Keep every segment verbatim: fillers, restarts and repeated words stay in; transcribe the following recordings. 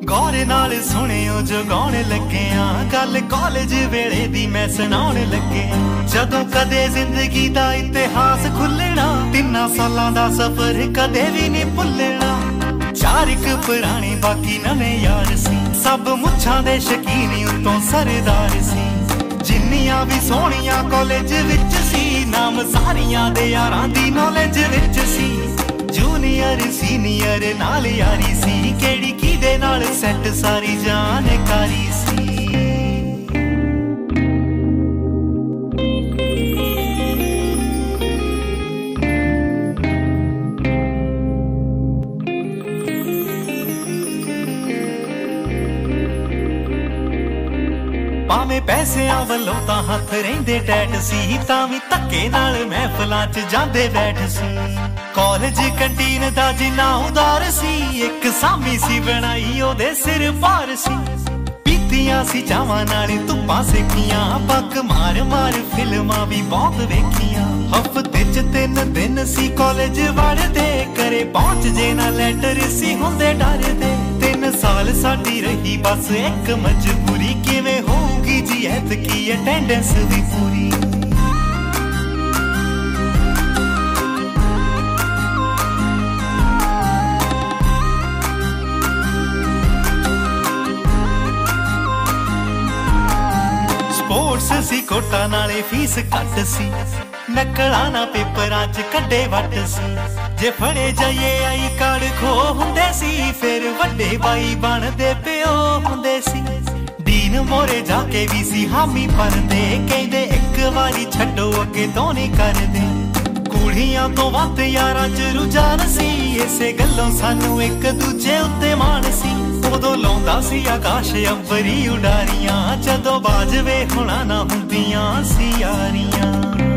गौर नाल सुनियो जो गाने लगे आ गल कॉलेज वेले दी मैं सुनाउण लगे। जदों कदे जिंदगी दा इतिहास खुलना तिन्ना सालां दा सफर कदे भी नहीं भुलना। चार इक पुराने बाकी नवे यार सी सब मुच्छां दे शकीन उत्तों सरदार सी। जिन्नियां भी सोहणियां कॉलेज विच सी नाम सारियां दे यारां दी नॉलेज विच सी। जूनियर सीनियर नाल यारी सी केड़ी किदे नाल सैट सारी जानकारी सी। भावें पैसिਆਂ ਵੱਲੋਂ ਤਾਂ हथ रहिंदे टैट सी तां भी धक्के नाल महफिलां च जांदे बैठ सी। कॉलेज कैंटीन दा जिन्ना उदार सी एक सामी सी बनाई ओदे सिर भार सी। पीतियां सी चावां नाल धुप्पां सेकियां पग मार मार फिल्मां भी बहुत वेखियां। हफ्ते च तीन दिन सी कॉलेज वड़दे करे पहुंच जे ना लैटर सी हुंदे डरदे। तीन साल साडी रही बस एक मजबूरी किवें होगी जी ऐतकी अटेंडेंस भी पूरी। स्पोर्ट्स सी कोटा नाले फीस घट सी नकला ना पेपरां च कड्डे वट सी। जे फड़े जाइए आई कार्ड खो हुंदे सी फिर वड्डे बाई बनदे पिओ हुंदे सी। डीन मोरे जाके भी सी हामी भरदे कहंदे एक वारी छड्डो अगे तो नहीं करदे। कुड़ियां तो वध यारां च रुझान सी इसे गल्लों सानू एक दूजे उत्ते मान सी। उदों लाउंदा सी आकाश अंबरी उडारियां जदों बाजवे हुणा ना हुंदियां सी यारियां।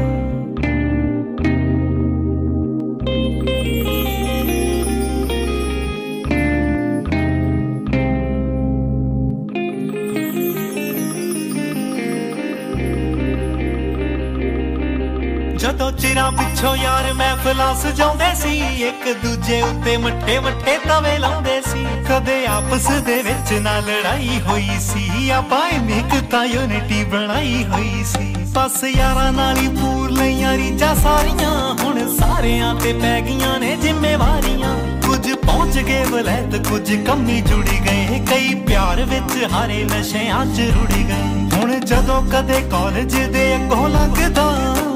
जदों चिरां पिछों यार महफिलां सजाउंदे सी एक दूजे उत्ते मट्टे मट्टे तवे लाउंदे सी। कदे आपस दे विच ना लड़ाई होई सी आपां एकता यूनिटी बनाई होई सी। बस यारां नाल ही पूर लईयां रीझां सारियां हुण सारियां ते पै गईयां ने जिम्मेवारियां। कुछ पहुंच गए वलैत कुछ कम्मी जुड़ी गए कई प्यार विच हारे नशियां च रुड़ गए। हुण जदों कदे कॉलेज दे अगों लंघदा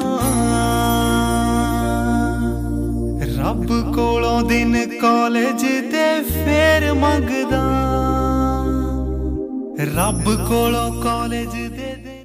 रब कोलों दिन कॉलेज दे फेर मंगदा। रब कोलों कॉलेज दे